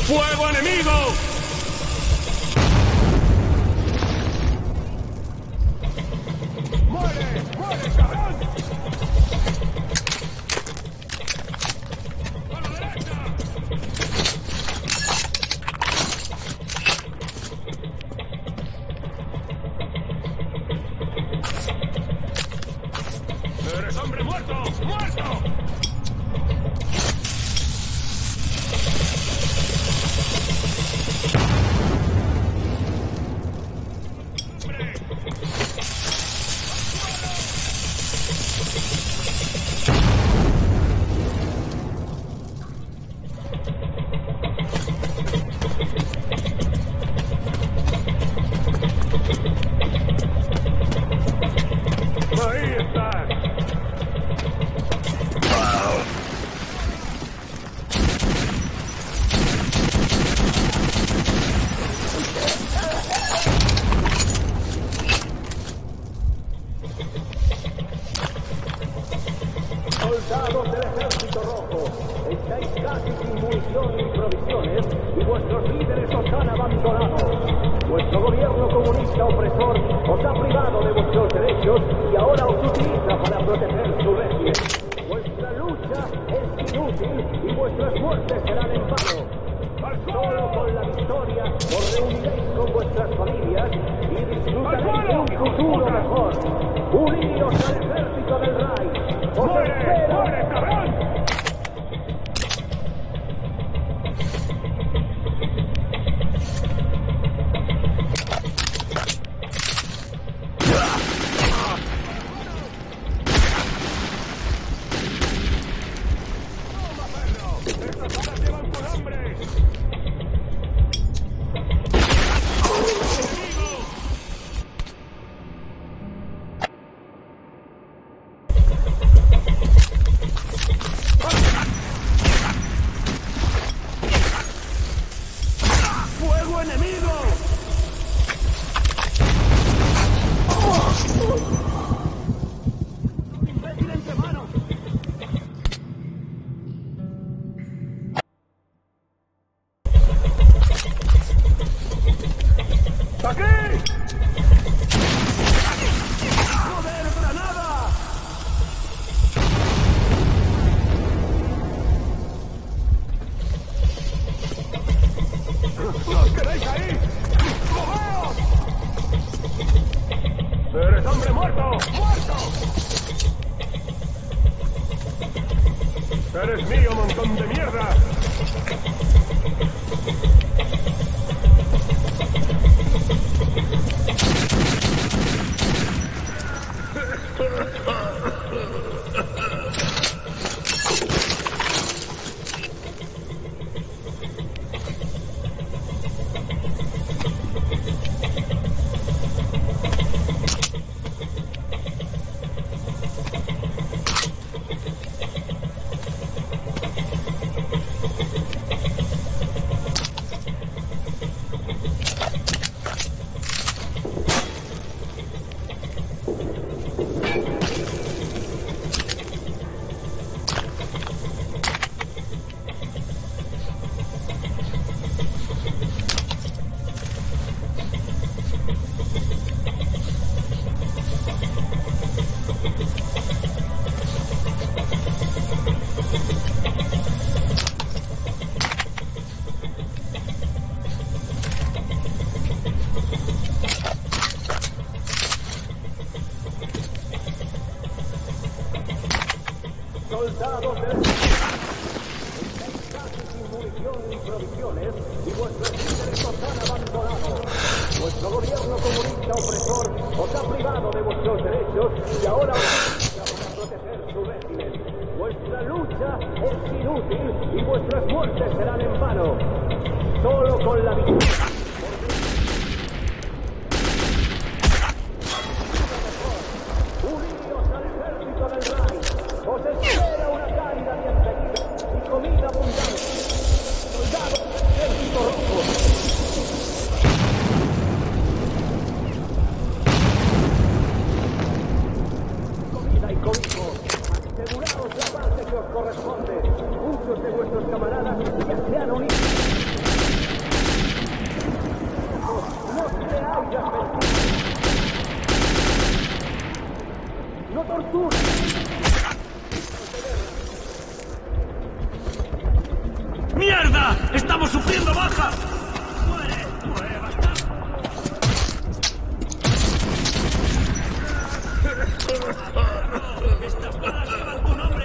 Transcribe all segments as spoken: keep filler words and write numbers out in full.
¡Fuego enemigo! ¡Muere! ¡Muere, cabrón! ¡A la derecha! ¡Eres hombre muerto! ¡Muerto! Ahí estás. Soldados del Ejército Rojo, estáis casi sin munición ni provisiones y vuestros líderes os han abandonado. Vuestro gobierno comunista opresor os ha privado de vuestros derechos y ahora os utiliza para proteger su régimen. Vuestra lucha es inútil y vuestras muertes serán en vano. Solo con la victoria os reuniréis con vuestras familias y disfrutaréis de un futuro mejor. Unidos al ejército del Reich. ¡Os espero! ¡Muere, cabrón! ¡Toma, perro! ¡Estas balas llevan con hambre! ¡Fuego enemigo! ¡Imbécil entre manos! ¡Aquí! ¡Joder, granada! ¡Los queréis ahí! ¡Moveos! ¡Eres hombre muerto! ¡Muerto! ¡Eres mío, montón de mierda! Soldados del estáis casi sin munición ni provisiones y vuestros líderes os han abandonado. Vuestro gobierno comunista opresor os ha privado de vuestros derechos y ahora os utiliza para proteger su régimen. Vuestra lucha es inútil y vuestras muertes serán en vano. Solo con la victoria. Unidos al ejército del Reich. Os espera una cálida bienvenida y comida abundante. Soldados del Ejército Rojo. Comida y cobijo. Aseguraos la parte que os corresponde. Muchos de vuestros camaradas ya se las mentiras. No torturen. ¡Mierda! ¡Estamos sufriendo bajas! ¡Muere! ¡Muere! ¡Basta! ¡Estas balas llevan tu nombre!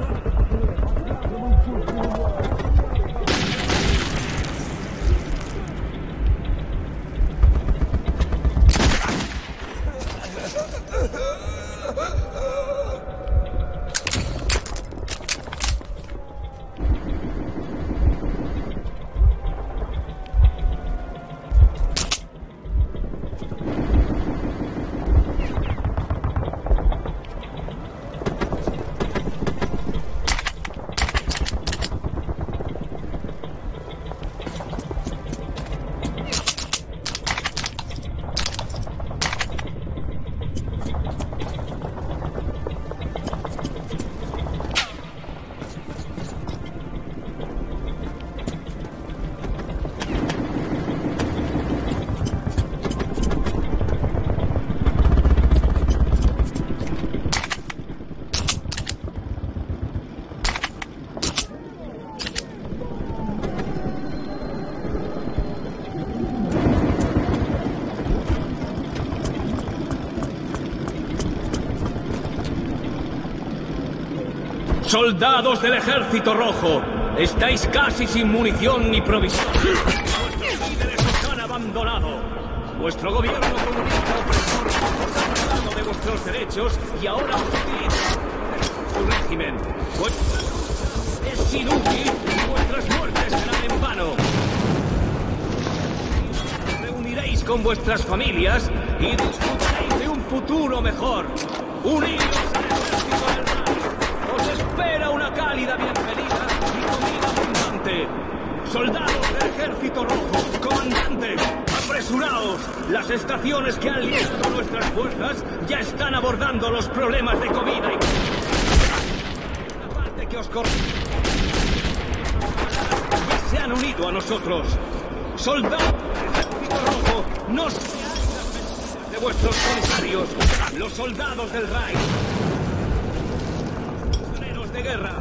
Soldados del Ejército Rojo, estáis casi sin munición ni provisión. Vuestros líderes os han abandonado. Vuestro gobierno comunista opresor os ha privado de vuestros derechos y ahora os utiliza su régimen. Pues es inútil y vuestras muertes serán en vano. Os reuniréis con vuestras familias y disfrutaréis de un futuro mejor. Unidos al ejército del Reich. Os espera una cálida bienvenida y comida abundante. Soldados del Ejército Rojo, comandante, apresuraos. Las estaciones que han listo nuestras fuerzas ya están abordando los problemas de comida y... La parte que os corresponde ya se han unido a nosotros. Soldados del Ejército Rojo, no seáis las mentiras de vuestros comisarios, los soldados del Reich. De guerra.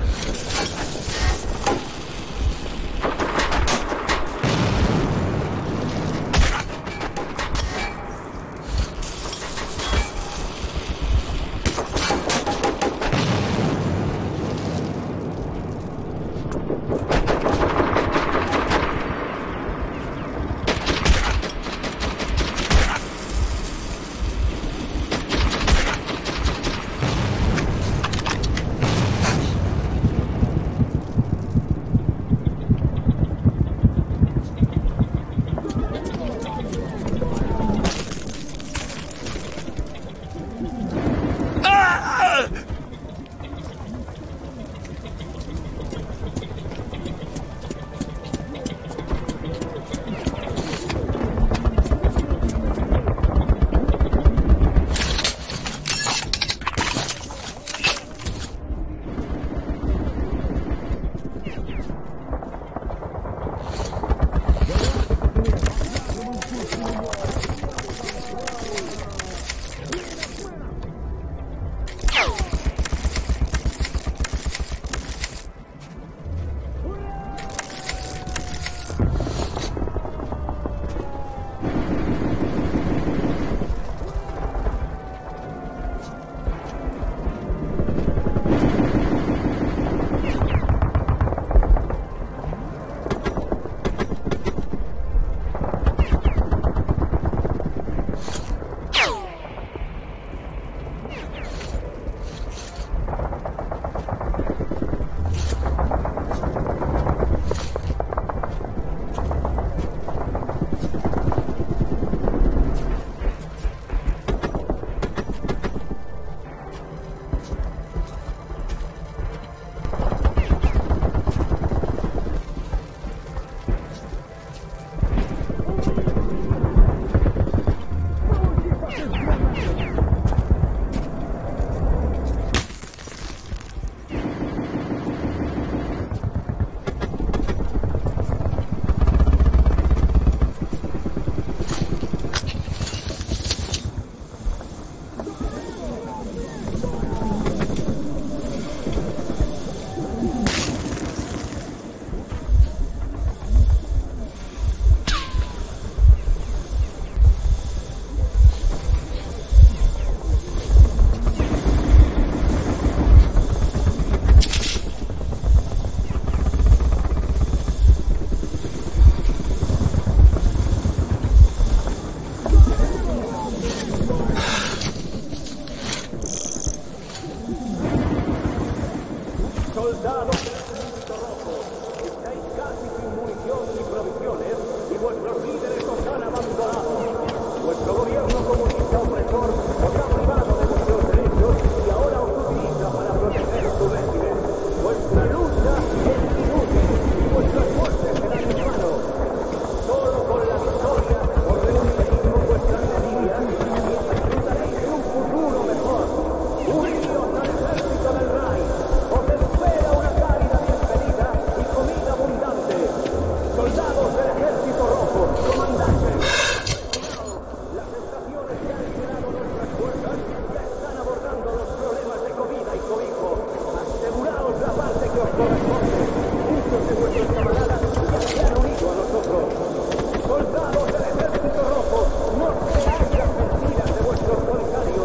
Soldados del Ejército Rojo, estáis casi sin munición ni provisiones y vuestros líderes os han abandonado. Vuestro gobierno comunista opresor os ha privado de vuestros derechos y ahora os utiliza para proteger su régimen. Vuestra lucha es inútil y vuestras muertes serán en vano. Solo con la victoria os reuniréis con vuestras familias y disfrutaréis de un futuro mejor. Unidos al ejército del Reich. Os espera una cálida bienvenida y comida abundante. Soldados del Ejército Rojo, comandantes. Las estaciones que han liberado nuestras fuerzas ya están abordando los problemas de comida y cobijo. Aseguraos la parte que os corresponde. Muchos de vuestros camaradas ya se han unido a nosotros. Soldados del Ejército Rojo, no creáis las mentiras de vuestros comisarios.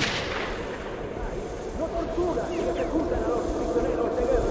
No torturan ni ejecutan a los prisioneros de guerra.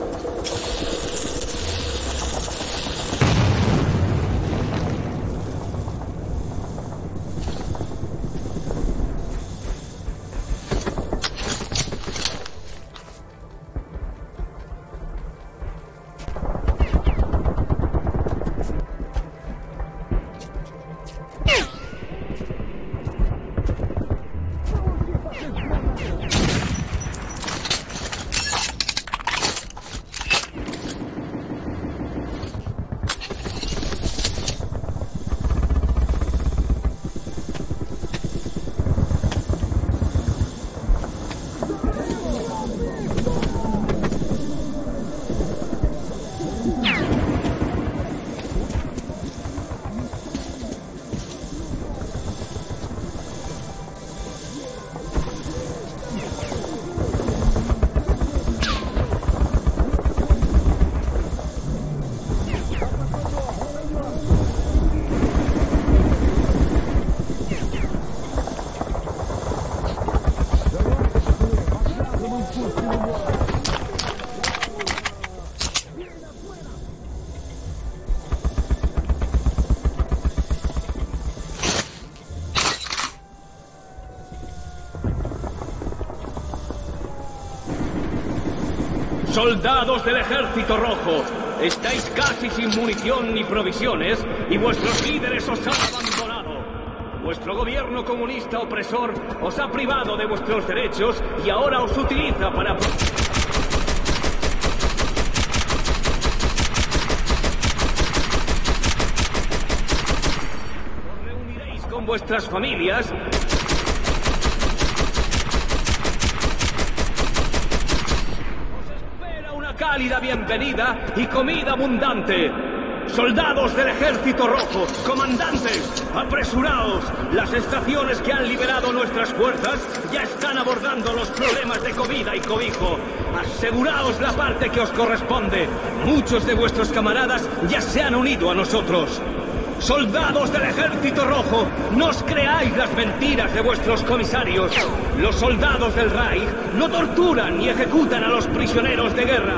Soldados del Ejército Rojo, estáis casi sin munición ni provisiones y vuestros líderes os han abandonado. Vuestro gobierno comunista opresor os ha privado de vuestros derechos y ahora os utiliza para... Os reuniréis con vuestras familias. Cálida bienvenida y comida abundante. Soldados del Ejército Rojo, comandantes, apresuraos. Las estaciones que han liberado nuestras fuerzas ya están abordando los problemas de comida y cobijo. Aseguraos la parte que os corresponde. Muchos de vuestros camaradas ya se han unido a nosotros. Soldados del Ejército Rojo, no os creáis las mentiras de vuestros comisarios. Los soldados del Reich no torturan ni ejecutan a los prisioneros de guerra.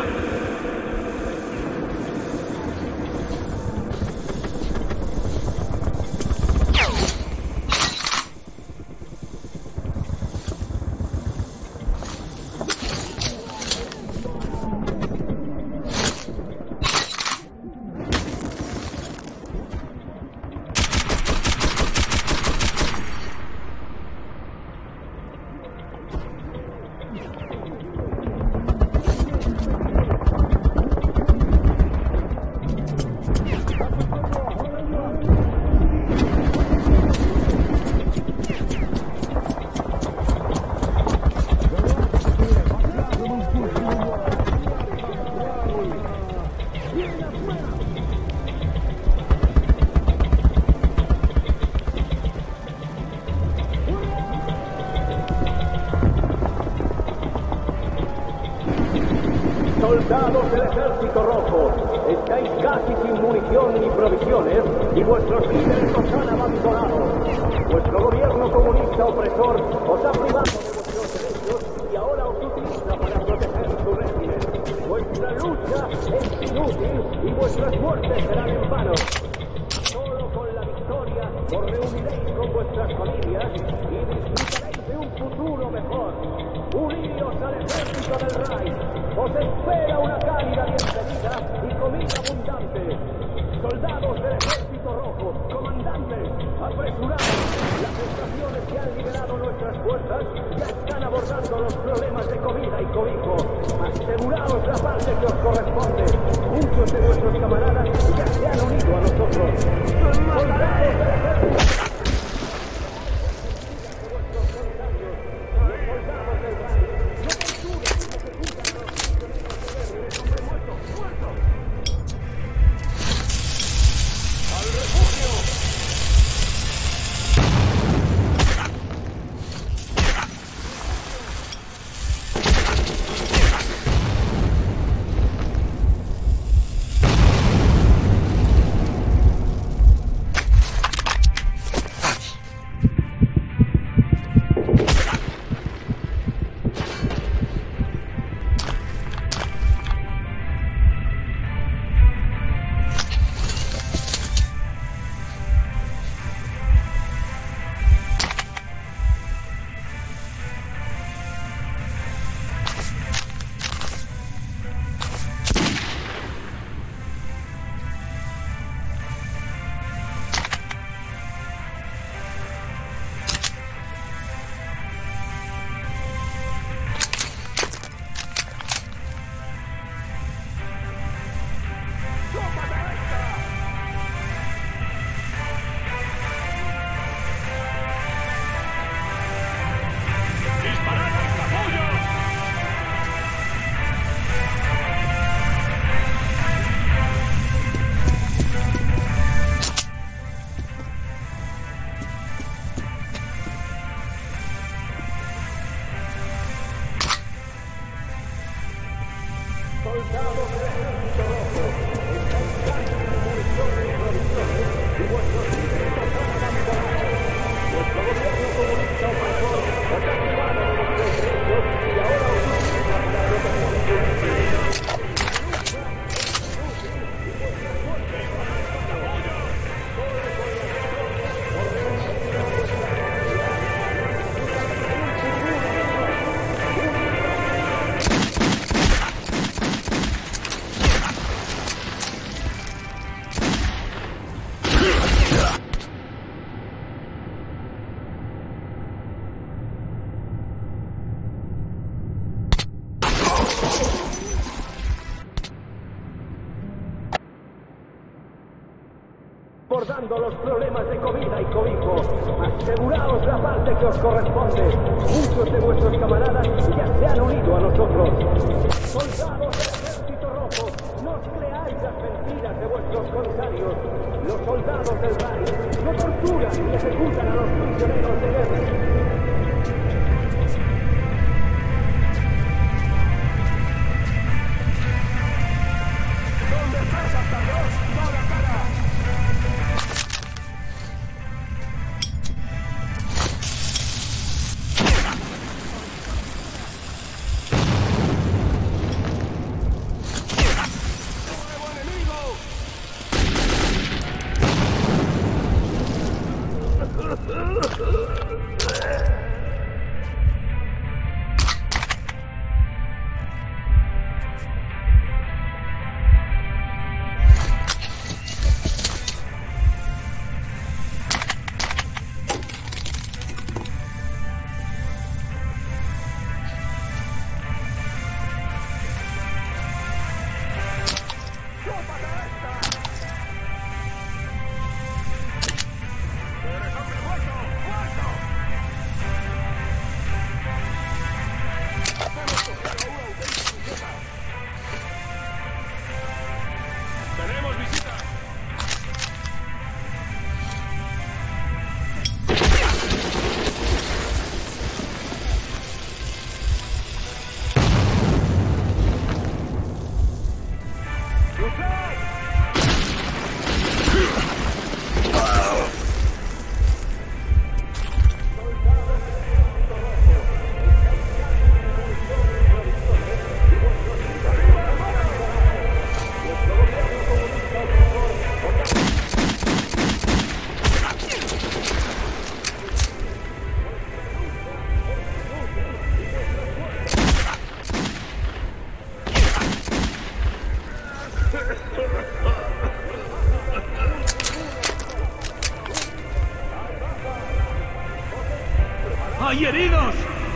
Soldados del Ejército Rojo, estáis casi sin munición ni provisiones y vuestros líderes os han abandonado. Vuestro gobierno comunista opresor os ha privado de vuestros derechos y ahora os utiliza para proteger su régimen. Vuestra lucha es inútil y vuestras muertes serán en vano. Solo con la victoria os reuniréis con vuestras familias y disfrutaréis de un futuro mejor. Uníos al ejército del Reich. Os espera una cálida bienvenida y comida abundante. Soldados del ejército rojo, comandantes, apresurados. Las estaciones que han liberado nuestras fuerzas ya están abordando los problemas de comida y cobijo. Aseguraos la parte que os corresponde. Muchos de vuestros camaradas ya se han unido a nosotros. Soldados del ejército. Abordando los problemas de comida y cobijo. Aseguraos la parte que os corresponde. Muchos de vuestros camaradas ya se han unido a nosotros. Soldados del ejército rojo, no os creáis las mentiras de vuestros contrarios. Los soldados del Reich no torturan ni ejecutan a los prisioneros de guerra. ¡Hay heridos!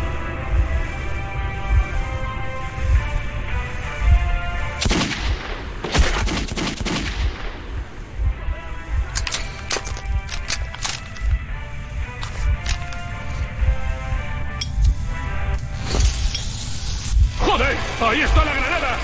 ¡Joder! ¡Ahí está la granada!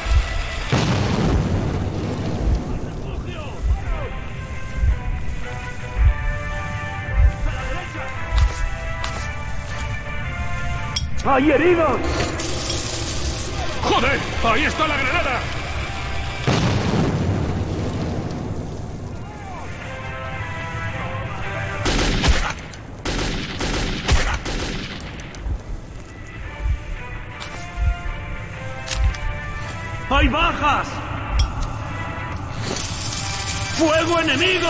¡Hay heridos! ¡Joder! ¡Ahí está la granada! ¡Hay bajas! ¡Fuego enemigo!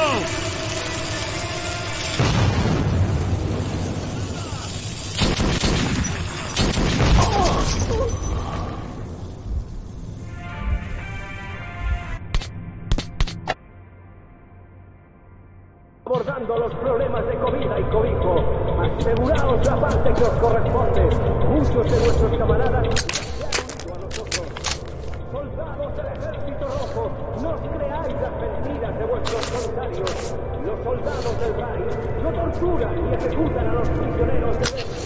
Abordando los problemas de comida y cobijo, aseguraos la parte que os corresponde. Muchos de vuestros camaradas se han unido a nosotros. Soldados del Ejército Rojo, no os creáis las mentiras de vuestros solidarios. Los soldados del Reich no torturan ni ejecutan a los prisioneros de guerra.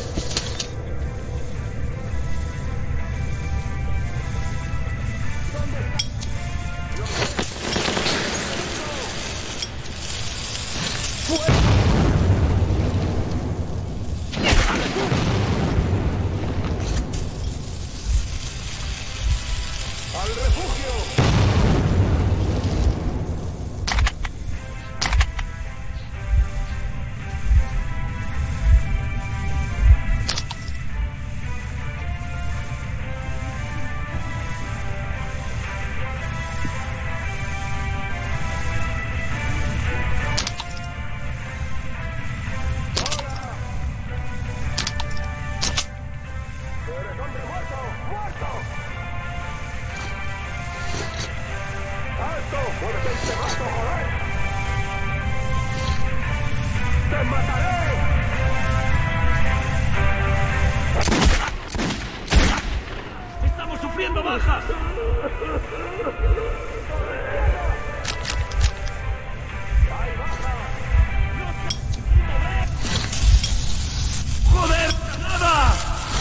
¡Al refugio! ¡Eres hombre muerto! ¡Muerto! ¡Alto! ¡Muerte este rato, joder! ¡Te mataré! ¡Estamos sufriendo bajas! ¡Hay baja! ¡Joder! ¡Nada!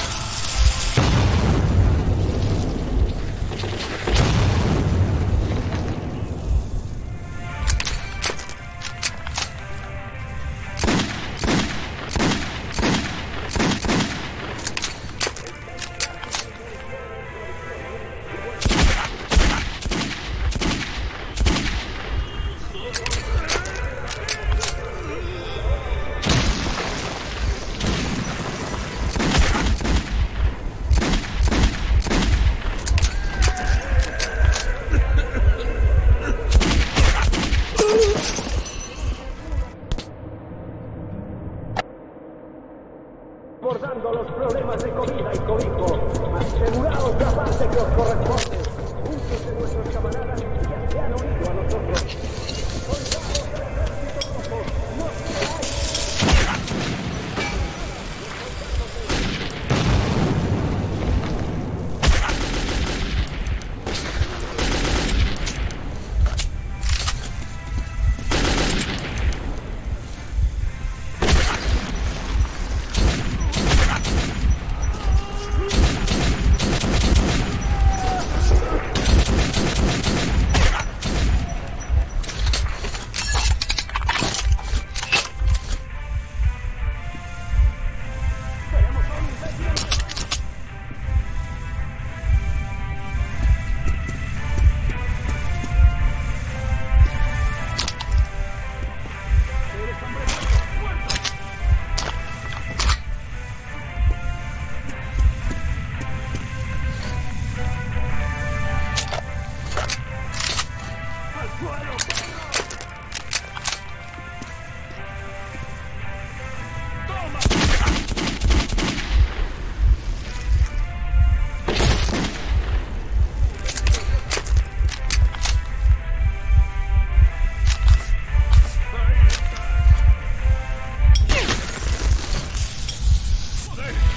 Abordando los problemas de comida y cobijo, aseguraos la parte que os corresponde. Muchos de nuestros camaradas ya se han unido a nosotros. Soldados del Ejército Rojo, no os creáis.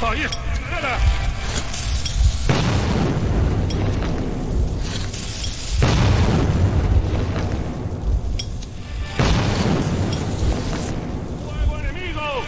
¡Ahí está! ¡Granada! ¡Fuego enemigo!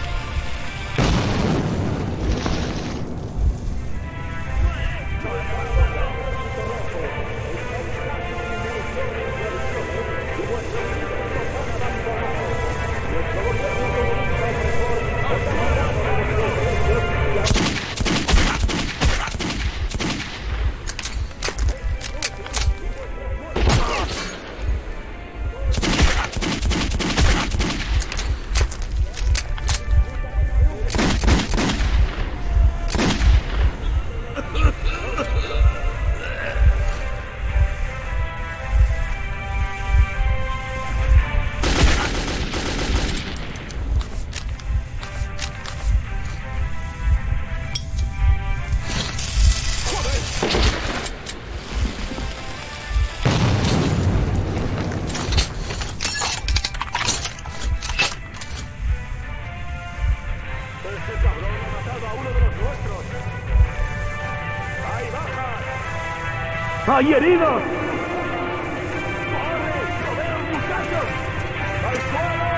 ¡Ese cabrón ha matado a uno de los nuestros! ¡Hay bajas! ¡Hay heridos! ¡Corre! ¡Lo veo, muchachos! ¡Al suelo!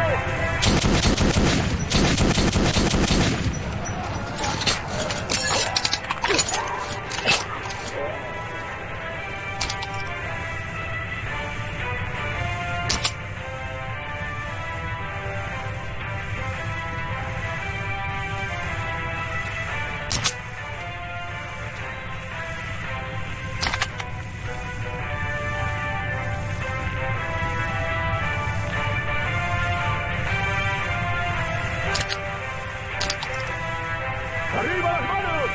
¡Arriba las manos!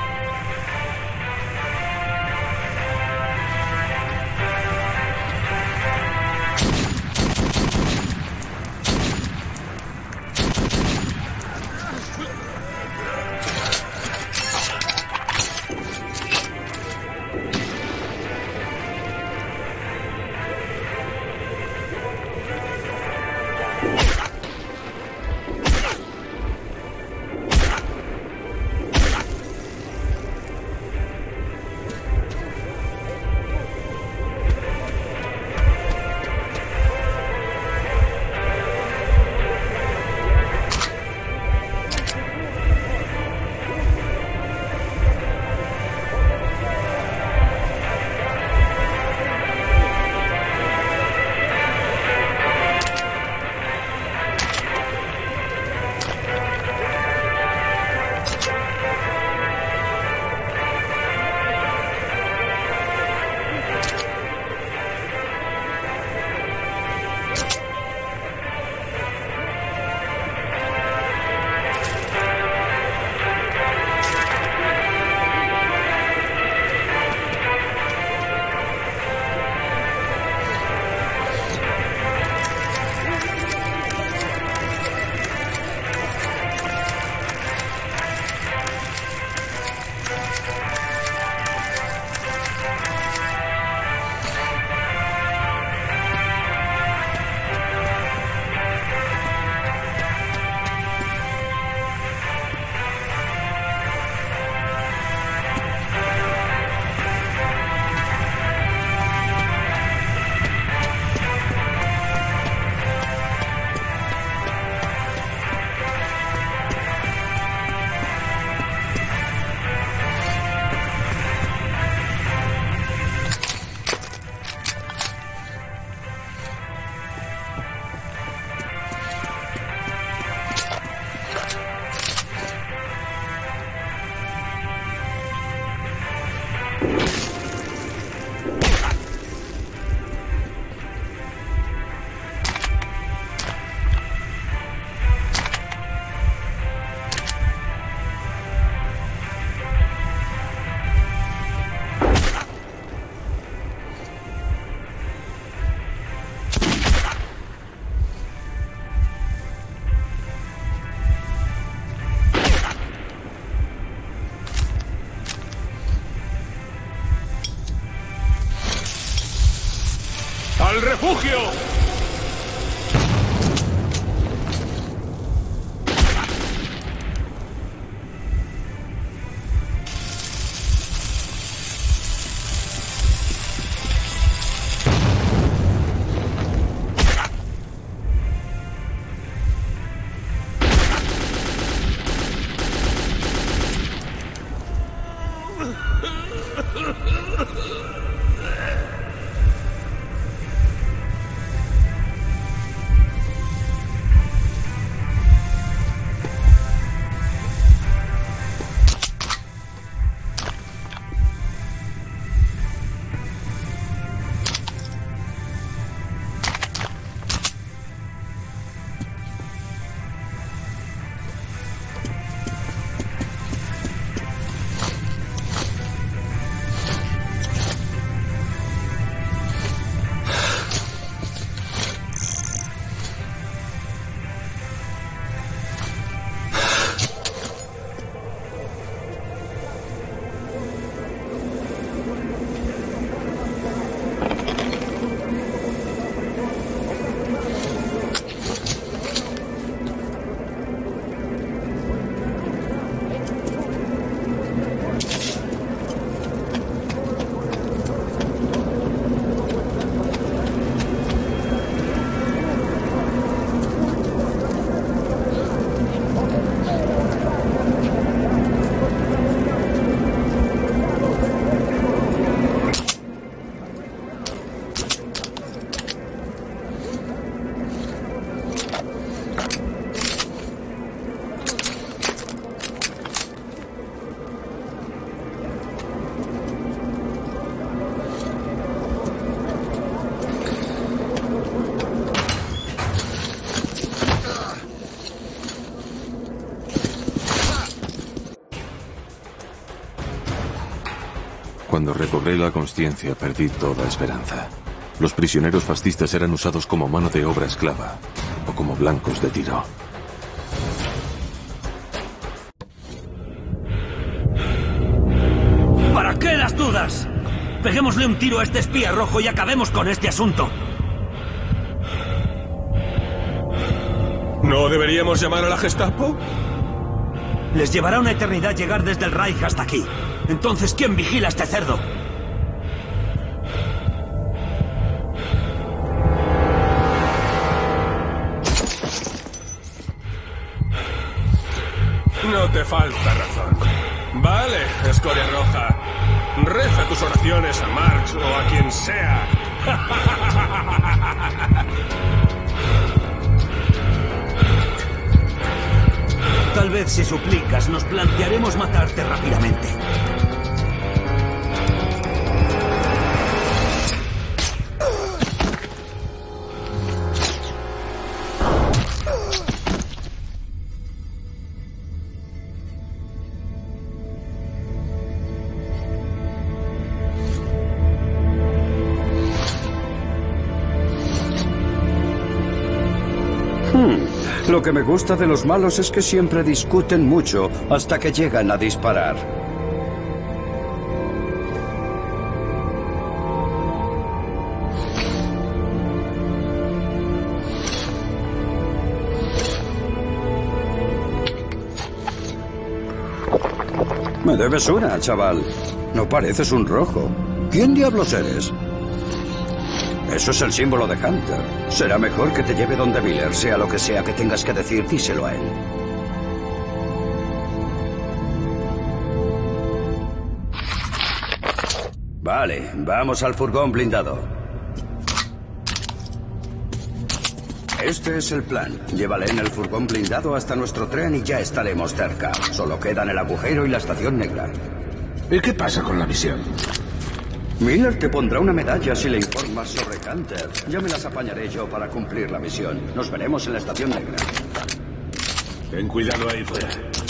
¡Al refugio! Cuando recobré la conciencia, perdí toda esperanza. Los prisioneros fascistas eran usados como mano de obra esclava o como blancos de tiro. ¿Para qué las dudas? Peguémosle un tiro a este espía rojo y acabemos con este asunto. ¿No deberíamos llamar a la Gestapo? Les llevará una eternidad llegar desde el Reich hasta aquí. Entonces, ¿quién vigila a este cerdo? No te falta razón. Vale, escoria roja. Reza tus oraciones a Marx o a quien sea. Tal vez si suplicas, nos plantearemos matarte rápidamente. Lo que me gusta de los malos es que siempre discuten mucho hasta que llegan a disparar. Me debes una, chaval. No pareces un rojo. ¿Quién diablos eres? Eso es el símbolo de Hunter. Será mejor que te lleve donde Miller, sea lo que sea que tengas que decir, díselo a él. Vale, vamos al furgón blindado. Este es el plan. Llévale en el furgón blindado hasta nuestro tren y ya estaremos cerca. Solo quedan el agujero y la estación negra. ¿Y qué pasa con la misión? Miller te pondrá una medalla si le informas sobre Hunter. Ya me las apañaré yo para cumplir la misión. Nos veremos en la estación negra. Ten cuidado ahí fuera.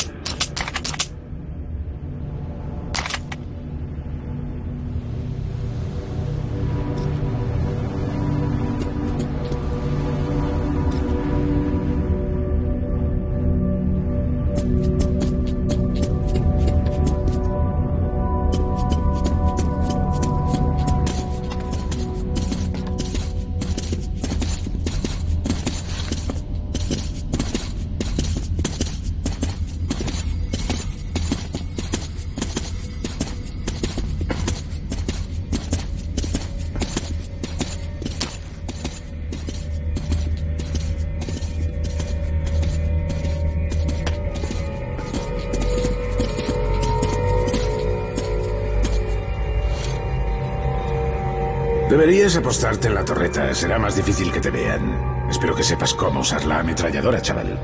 Deberías apostarte en la torreta. Será más difícil que te vean. Espero que sepas cómo usar la ametralladora, chaval.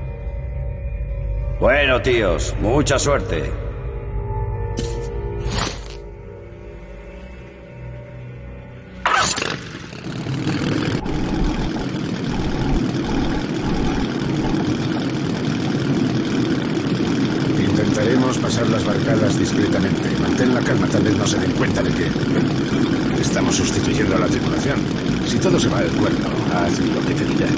Bueno, tíos, mucha suerte. Intentaremos pasar las barcadas discretamente. Mantén la calma, tal vez no se den cuenta de que estamos sustituyendo a la tripulación. Si todo se va al cuerno, haz lo que te diga.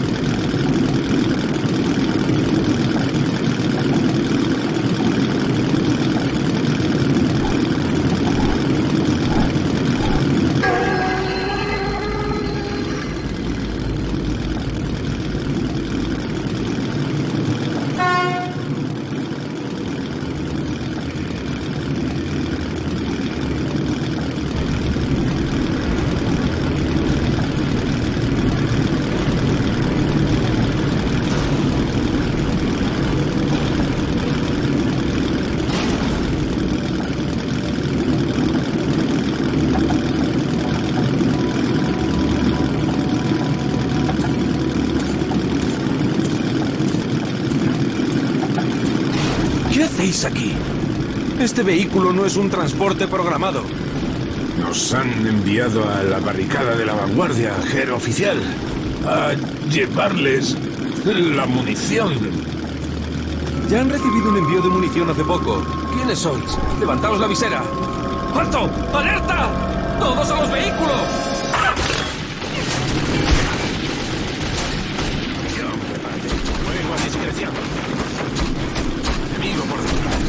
¿Qué hacéis aquí? Este vehículo no es un transporte programado. Nos han enviado a la barricada de la vanguardia, Ger oficial, a llevarles la munición. Ya han recibido un envío de munición hace poco. ¿Quiénes sois? Levantaos la visera. ¡Alto! ¡Alerta! ¡Todos a los vehículos! Fuego a discreción. Enemigo por detrás.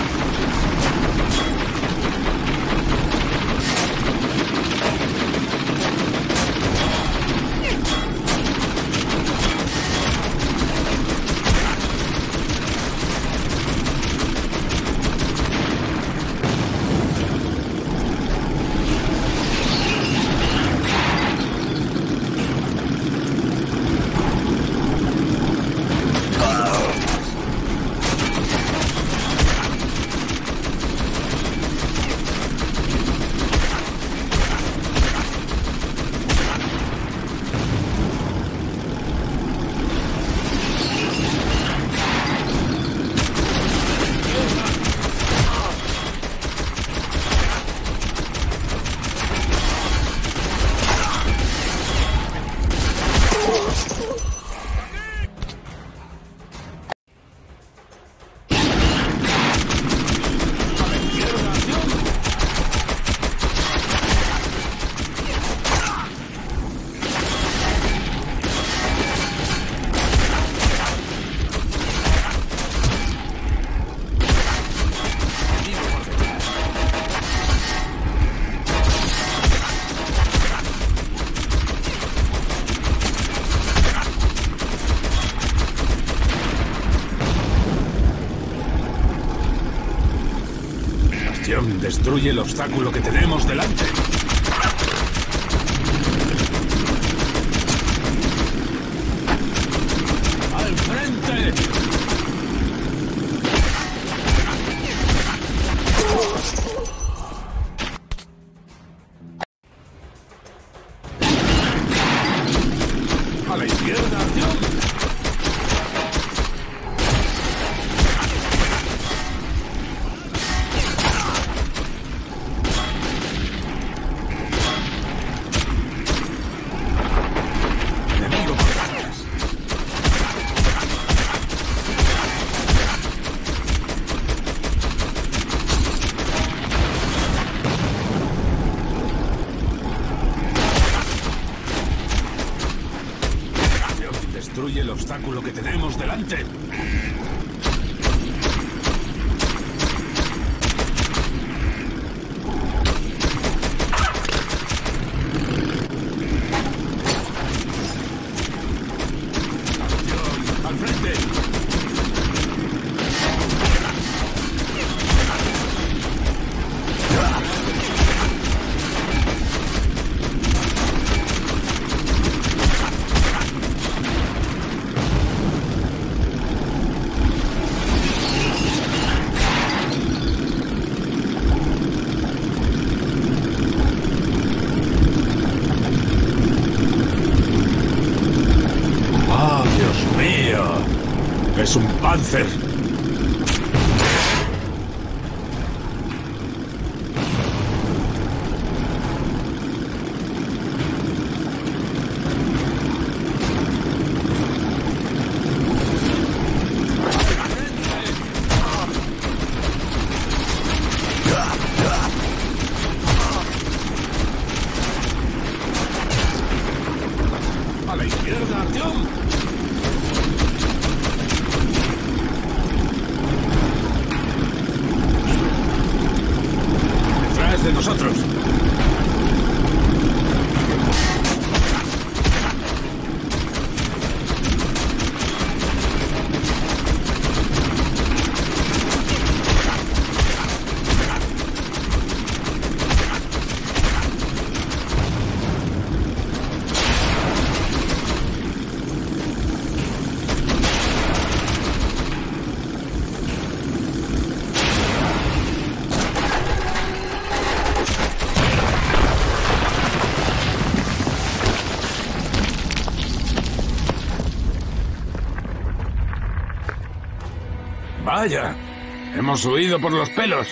Destruye el obstáculo que tenemos delante. ¡Al frente! ¡A la izquierda, acción! Destruye el obstáculo que tenemos delante. ¡Al frente! ¡Es un Panzer! ¡A la izquierda, acción! De nosotros. Vaya, hemos huido por los pelos.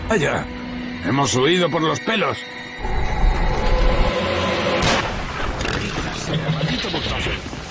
Vaya, hemos huido por los pelos. Maldito botazo.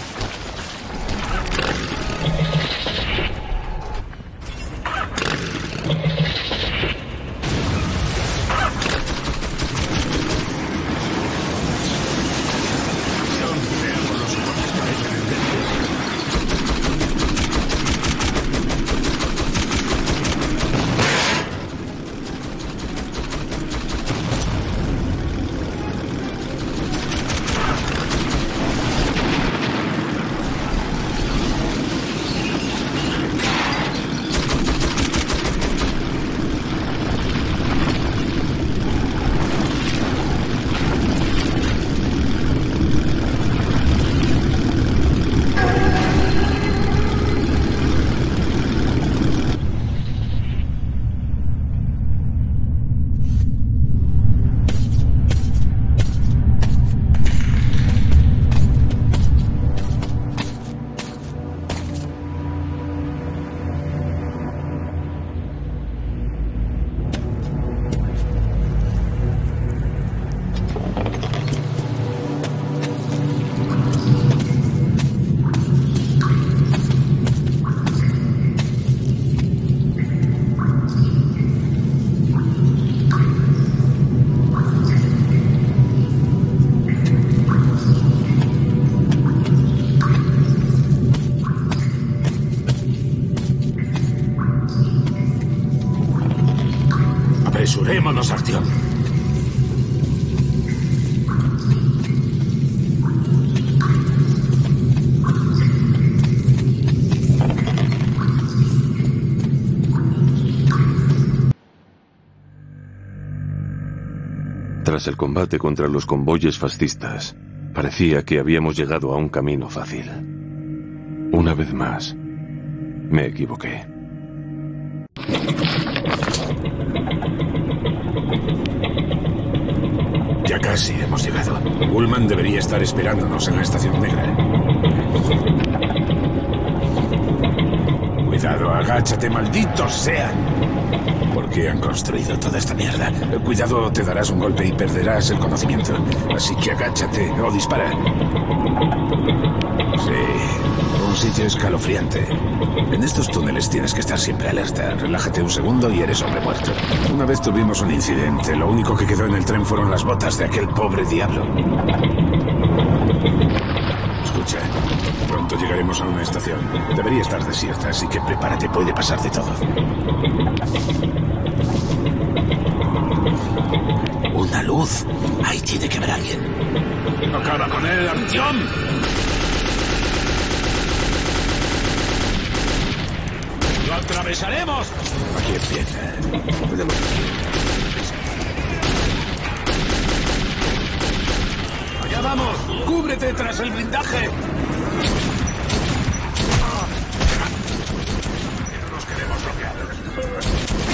Apresurémonos, Artyom. Tras el combate contra los convoyes fascistas, parecía que habíamos llegado a un camino fácil. Una vez más, me equivoqué. Ya casi hemos llegado. Ullman debería estar esperándonos en la estación negra. Cuidado, agáchate, malditos sean. ¿Por qué han construido toda esta mierda? Cuidado, te darás un golpe y perderás el conocimiento. Así que agáchate o dispara. Sí, un sitio escalofriante. En estos túneles tienes que estar siempre alerta. Relájate un segundo y eres hombre muerto. Una vez tuvimos un incidente. Lo único que quedó en el tren fueron las botas de aquel pobre diablo. Escucha, pronto llegaremos a una estación. Debería estar desierta, así que prepárate, puede pasar de todo. Una luz. Ahí tiene que haber alguien. ¡Acaba con él, Artyom! ¡Lo atravesaremos! Aquí empieza. Podemos... ¡Allá vamos! ¡Cúbrete tras el blindaje! No nos quedemos bloqueados.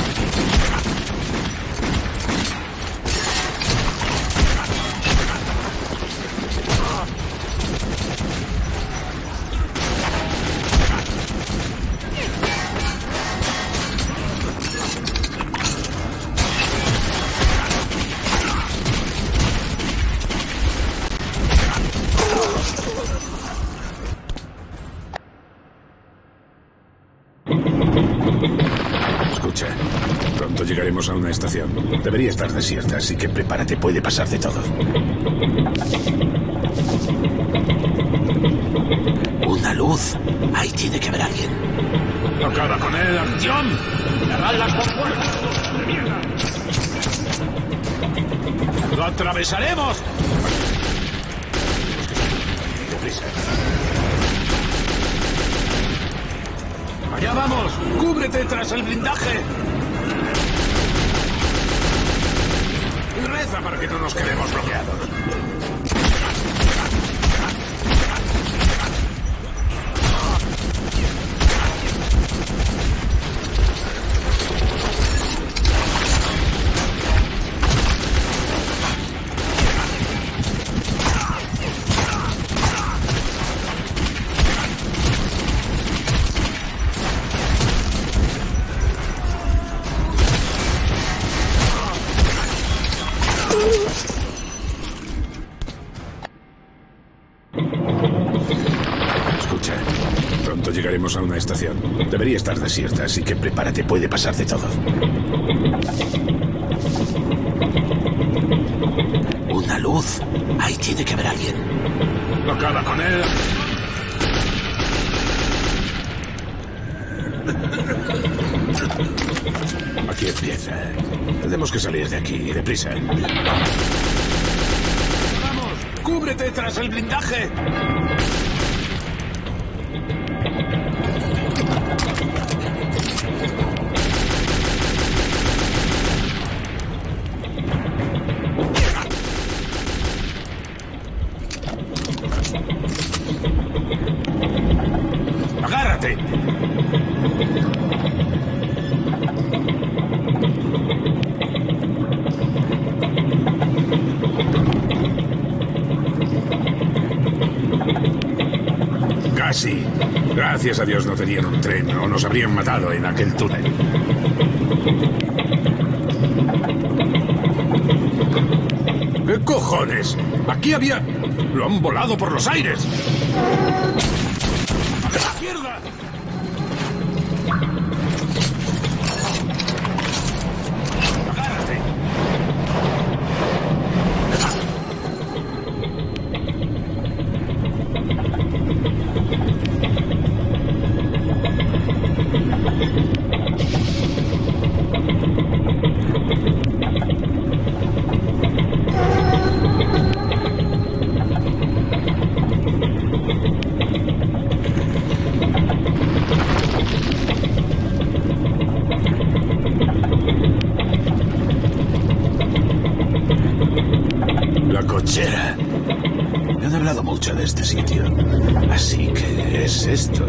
Escucha, pronto llegaremos a una estación. Debería estar desierta, así que prepárate, puede pasar de todo. Una luz. Ahí tiene que haber alguien. ¡Acaba con él, Artyom! ¡Cerradlas con fuerza! ¡De mierda! ¡Lo atravesaremos! Deprisa. ¡Allá vamos! ¡Cúbrete tras el blindaje! Y reza para que no nos quedemos bloqueados. a una estación. Debería estar desierta, así que prepárate, puede pasar de todo. Una luz. Ahí tiene que haber alguien. Acaba con él. Aquí empieza. Tenemos que salir de aquí, deprisa. ¡Vamos! ¡Cúbrete tras el blindaje! ¡Agárrate! Casi. Gracias a Dios no tenían un tren o nos habrían matado en aquel túnel. ¿Qué cojones? Aquí había... Lo han volado por los aires. ¡A la izquierda! ¡Agárrate! La cochera. Me han hablado mucho de este sitio. Así que es esto.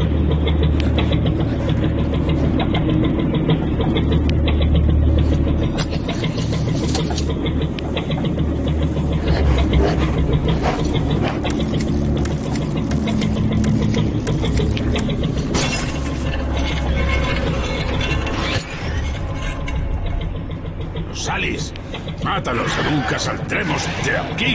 ¡Salis! ¡Mátalos! ¡Nunca saldremos de aquí!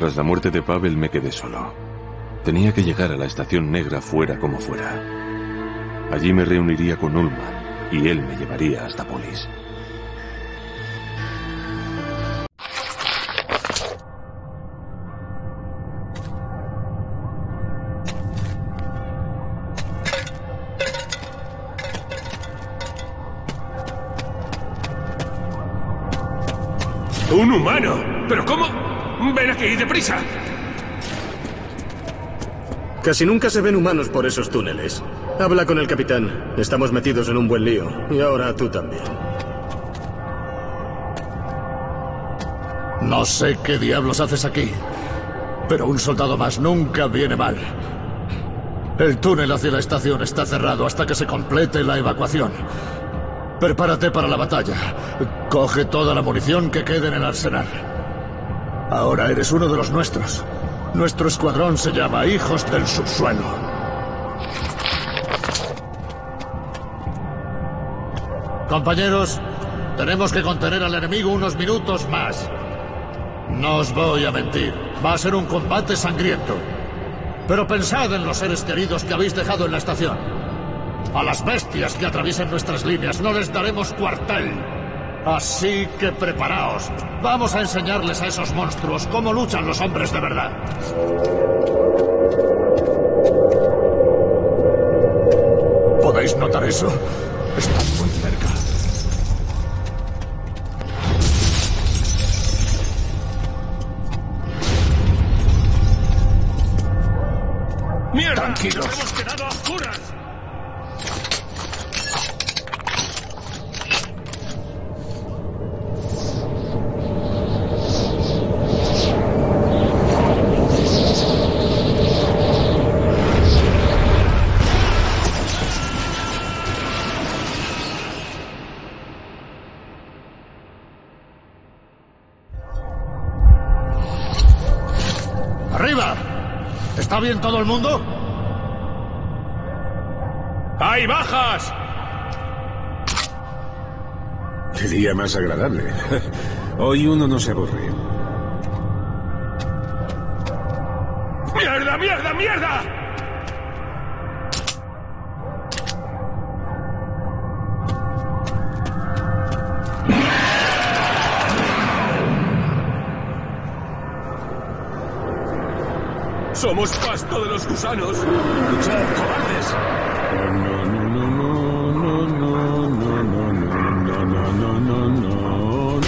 Tras la muerte de Pavel me quedé solo. Tenía que llegar a la Estación Negra fuera como fuera. Allí me reuniría con Ullman y él me llevaría hasta Polis. ¡Un humano! ¿Pero cómo? ¡Ven aquí, deprisa! Casi nunca se ven humanos por esos túneles. Habla con el capitán. Estamos metidos en un buen lío. Y ahora tú también. No sé qué diablos haces aquí, pero un soldado más nunca viene mal. El túnel hacia la estación está cerrado hasta que se complete la evacuación. Prepárate para la batalla. Coge toda la munición que quede en el arsenal. Ahora eres uno de los nuestros. Nuestro escuadrón se llama Hijos del Subsuelo. Compañeros, tenemos que contener al enemigo unos minutos más. No os voy a mentir. Va a ser un combate sangriento. Pero pensad en los seres queridos que habéis dejado en la estación. A las bestias que atraviesen nuestras líneas no les daremos cuartel. Así que preparaos. Vamos a enseñarles a esos monstruos cómo luchan los hombres de verdad. ¿Podéis notar eso? Están muy cerca. ¡Mierda! Tranquilos. ¡Nos hemos quedado a oscuras! ¡Arriba! ¿Está bien todo el mundo? ¡Hay bajas! Qué día más agradable. Hoy uno no se aburre. ¡Mierda, mierda, mierda! ¡Somos pasto de los gusanos! ¡Luchad, cobardes! No, no, no, no, no, no, no, no, no, no, no, no, no.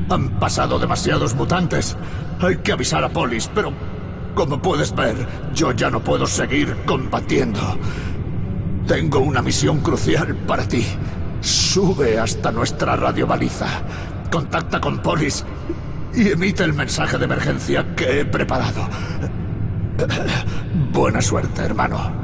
Han pasado demasiados mutantes. Hay que avisar a Polis, pero como puedes ver, yo ya no puedo seguir combatiendo. Tengo una misión crucial para ti. Sube hasta nuestra radiobaliza. Contacta con Polis y emite el mensaje de emergencia que he preparado. Buena suerte, hermano.